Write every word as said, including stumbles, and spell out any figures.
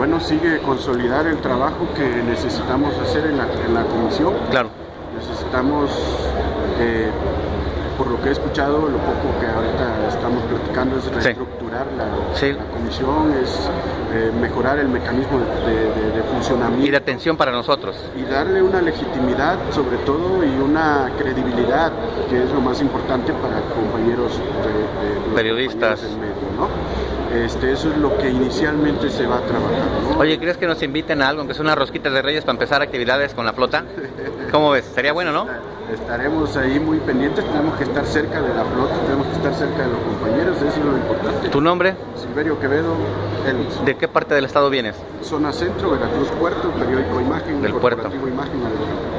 bueno, sigue consolidar el trabajo que necesitamos hacer en la, en la comisión. Claro. Necesitamos, eh, por lo que he escuchado, lo poco que ahorita estamos platicando es reestructurar sí. la, sí. la comisión, es eh, mejorar el mecanismo de, de, de funcionamiento. Y de atención para nosotros. Y darle una legitimidad, sobre todo, y una credibilidad, que es lo más importante para compañeros de, de los periodistas compañeros del medio, ¿no? Este, eso es lo que inicialmente se va a trabajar, ¿no? Oye, ¿crees que nos inviten a algo, aunque sea unas rosquitas de Reyes, para empezar actividades con la flota? ¿Cómo ves? Sería bueno, ¿no? Estaremos ahí muy pendientes, tenemos que estar cerca de la flota, tenemos que estar cerca de los compañeros, eso es lo importante. ¿Tu nombre? Silverio Quevedo, Elvis. ¿De qué parte del estado vienes? Zona Centro, Veracruz Puerto, periódico Imagen, del corporativo puerto. Imagen.